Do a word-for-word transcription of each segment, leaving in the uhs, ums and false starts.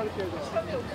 かるけれど、流されない。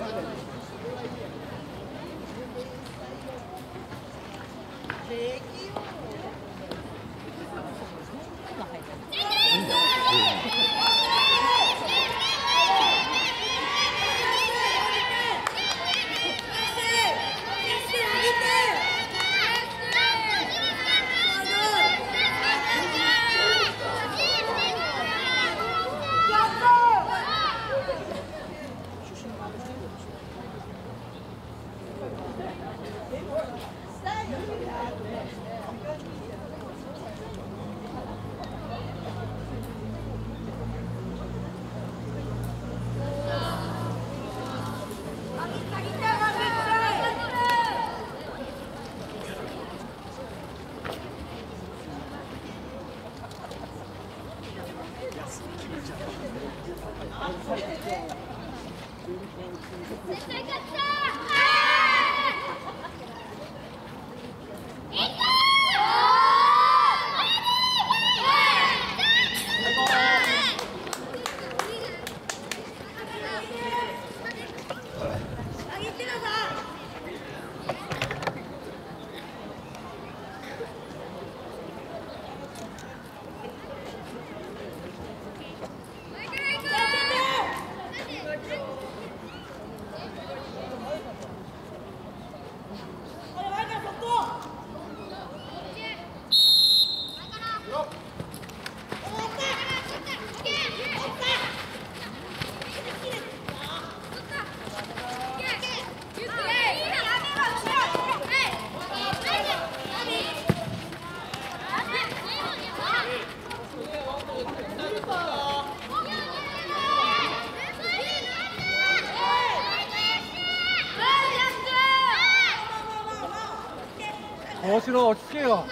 大城落ち着けよ。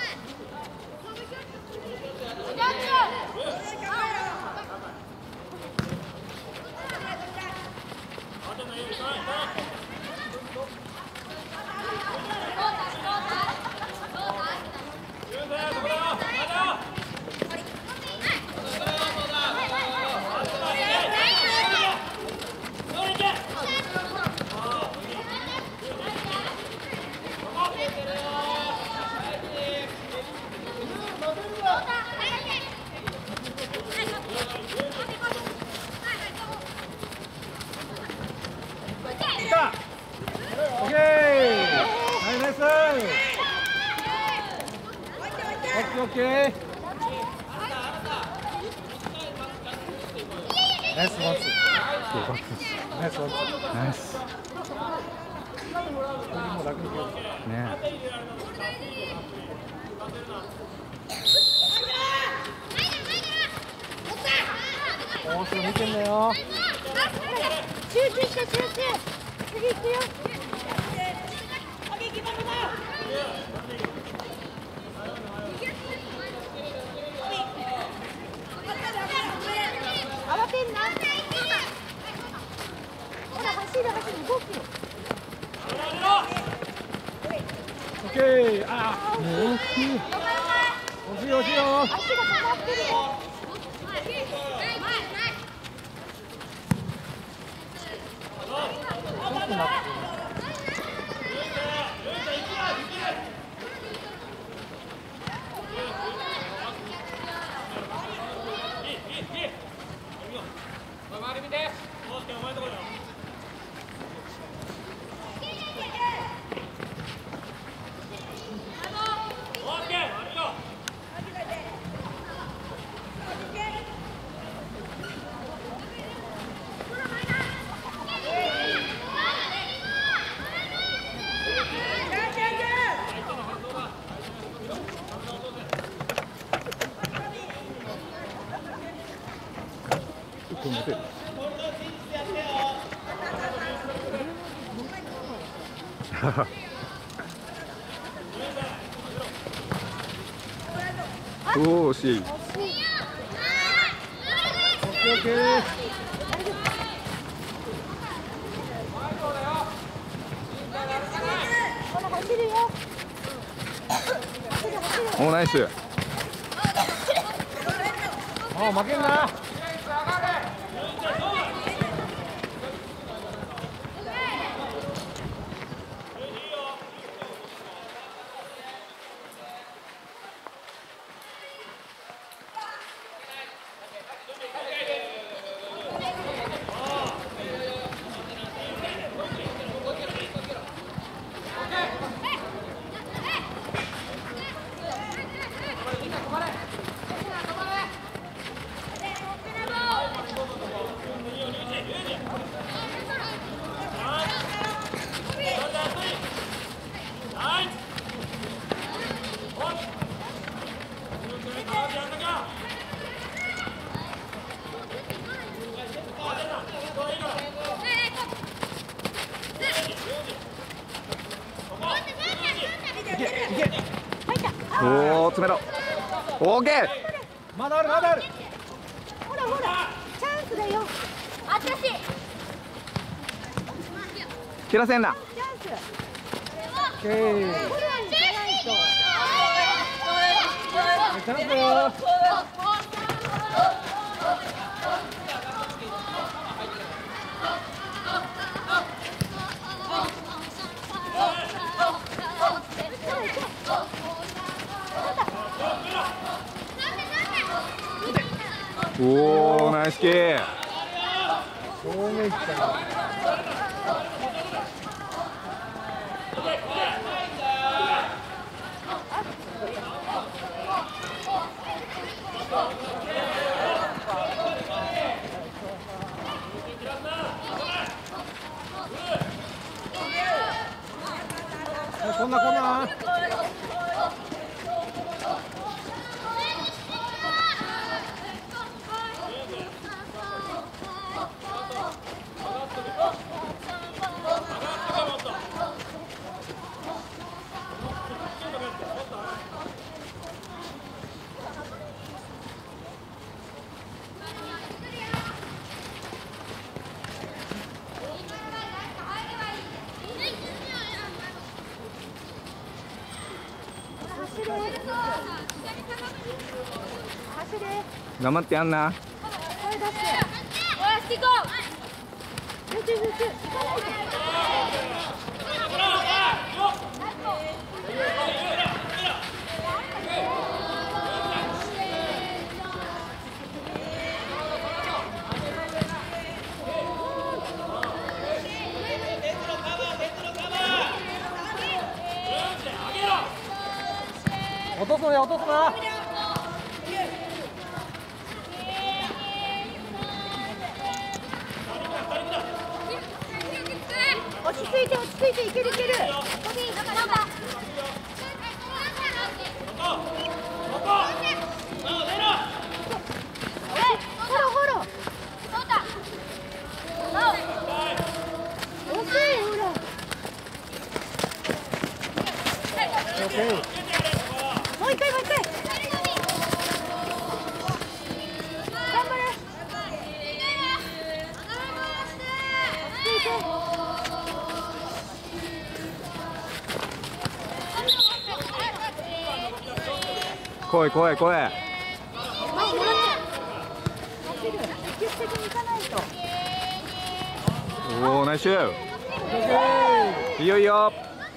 オッケー。ナイスワンツー。ナイスワンツー。ナイス。もう楽にね。おー、それ見てんだよ。 集中して集中。次行くよ。慌てんな。ほら走る走る動く。 オッケー。ああ、もう大きい。惜しい惜しいよ。 足が止まってるよ。 ちょっと待って。 おー、惜しい。 オッケーオッケー。 ほら走るよ。走る走る。 おー、ナイス。 あー、負けんな。 詰めろ。オーケー。 まだあるまだある。 ほらほらチャンスだよ。あたし切らせんな。 チャンス。 オッケー。 フォロワーに行かないと。 チャンスだよ。 おお、ナイスキー。 正面来た。こんなこんな。 頑張ってやんな。 声出して。よし行こう。集中集中。行かないで。 落とすなよ落とすな。 落ち着いて落ち着いていけるいける。もう一回もう一回。頑張れ。落ち着いて。 来い来い来い。おお、ナイスシュー。いいよいいよ。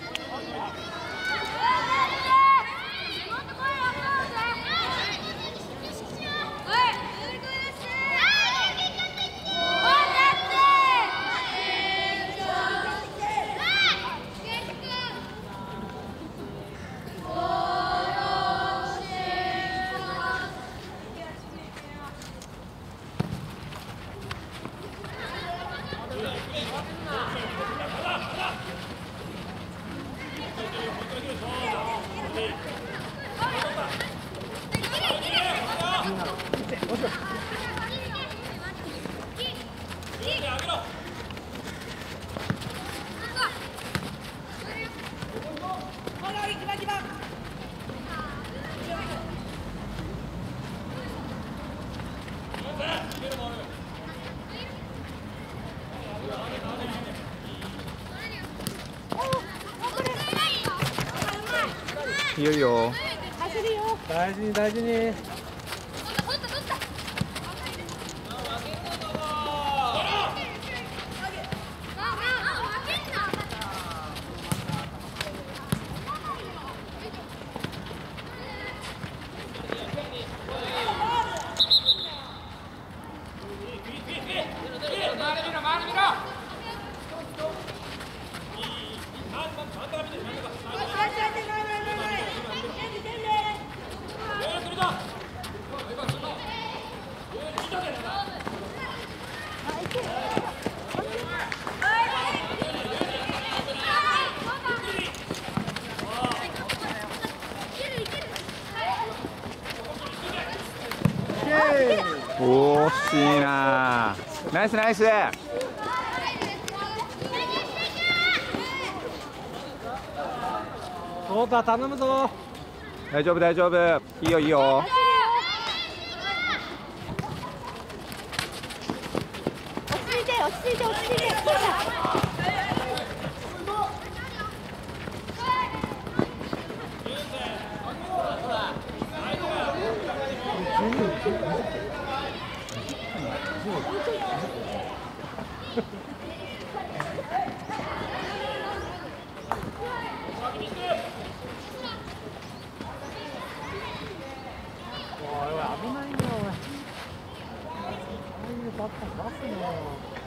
いいよいいよ。 走るよ。 大事に大事に。 おー、惜しいな。ナイスナイス。 そうだ頼むぞ。 大丈夫大丈夫、いいよいいよ。 落ち着いて落ち着いて落ち着いて。 危ないんだよ、お前。ああいうバッター出すの。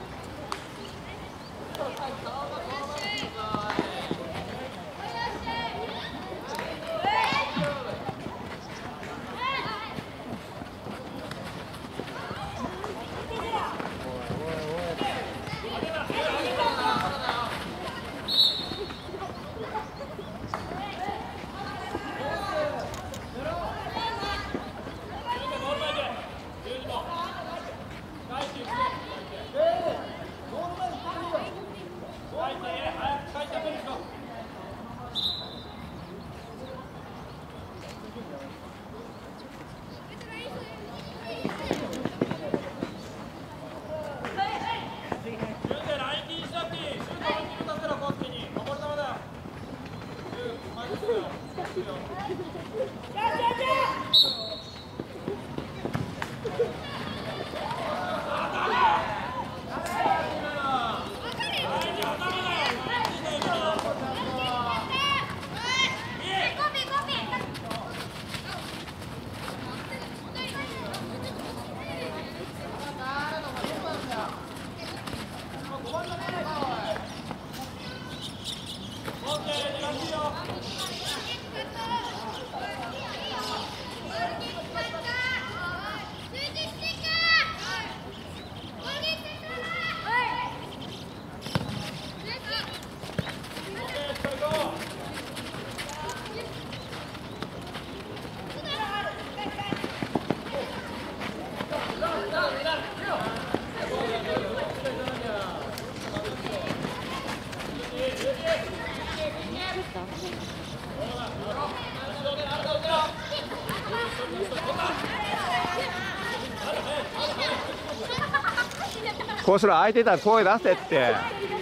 こうしろ、空いてたら声出せって。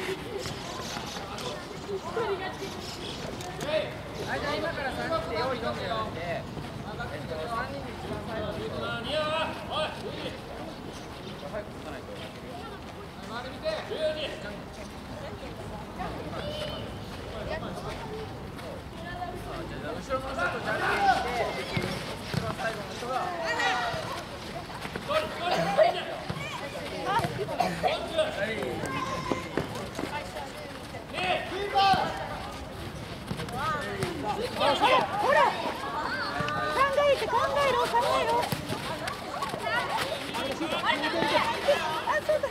ほら、考えて考えろ考えろ。あ、そうだ。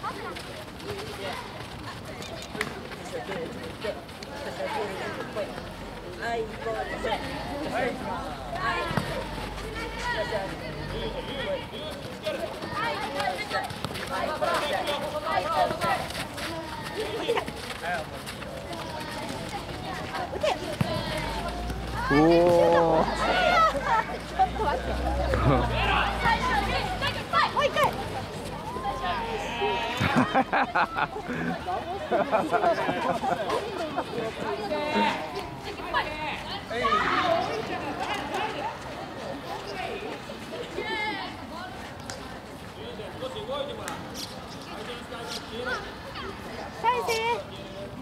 はい、行こう。はい。 おお。 ちょっと待って。もう一回。返せ。狙って。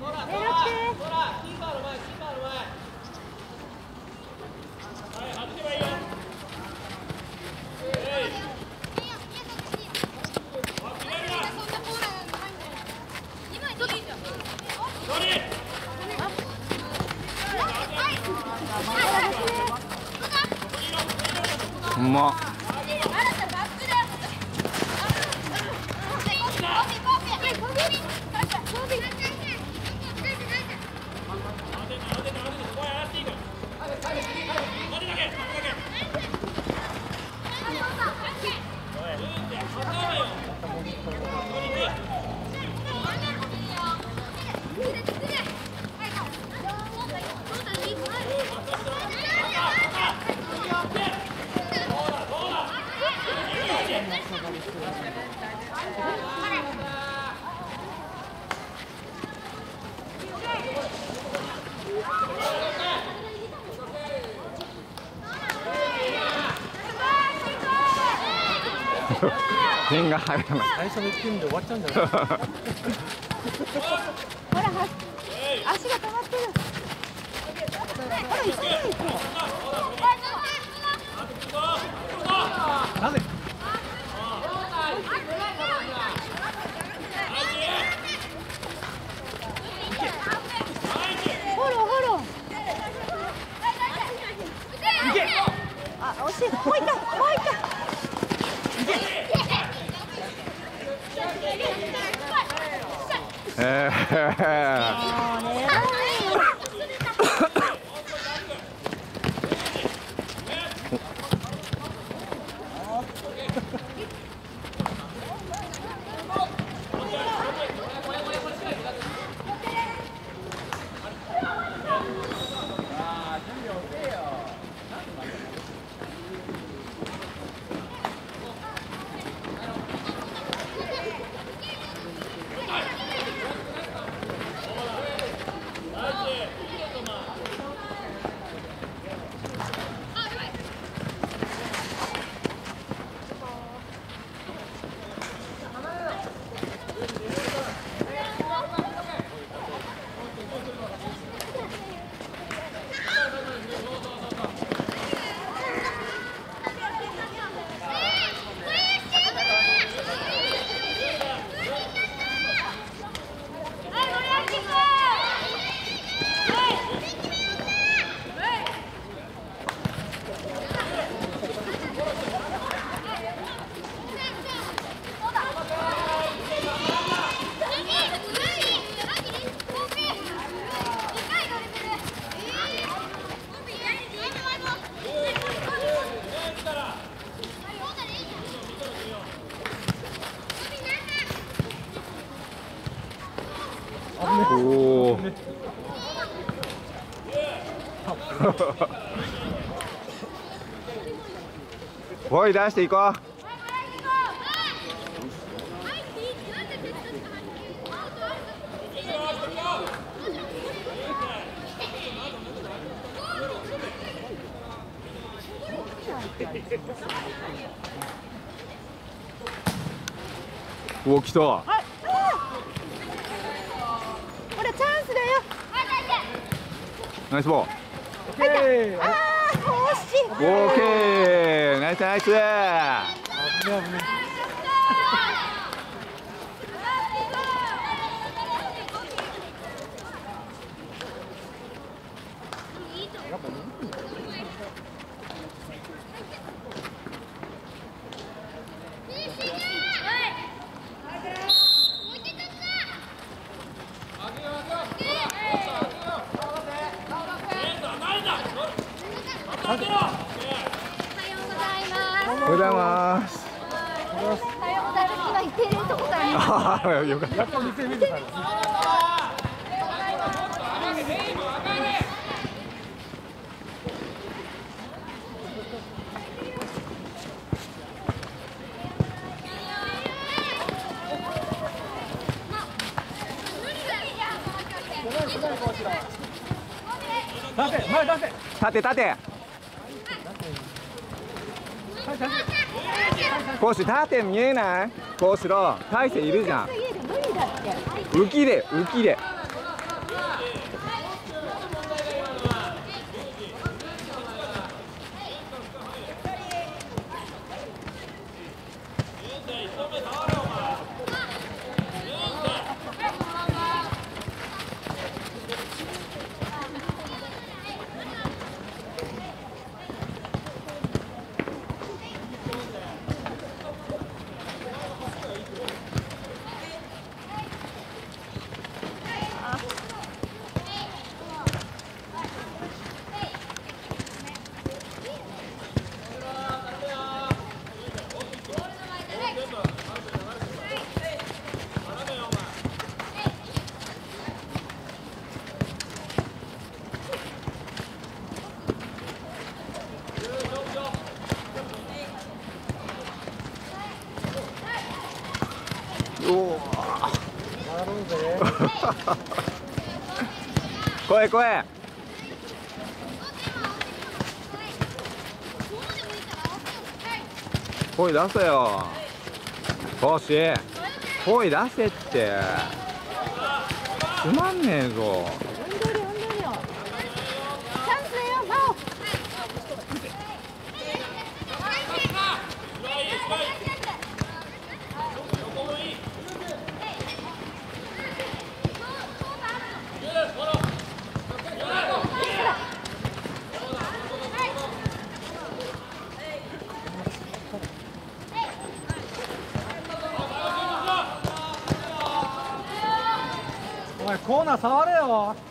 うまっ。 点が入らない。 最初のいっけんで終わっちゃうんじゃない？ ほら、は足が溜まってる。ほら、一緒に行こう。 なぜ？ フォロー、フォロー。 いけ。 あ、惜しい。もう一回、もう一回。 えーおーおい出していこう。おお来た。 ほら、チャンスだよ。 ナイスボール。 オッケー。 ああ、惜しい。 オーケーナイスナイス。 危ない危ない。 おはようございます。 おはようございます。 おはようございます。今行ってるとこから見てます。 ああよかった。 やっと店見てた。出せ、前出せ。 立て立て。コース縦見えない？コースの大勢いるじゃん。浮きで浮きで。 お回ろうぜ。 声声。声出せよ。ボシ声出せって。つまんねえぞ。 お前コーナー触れよ。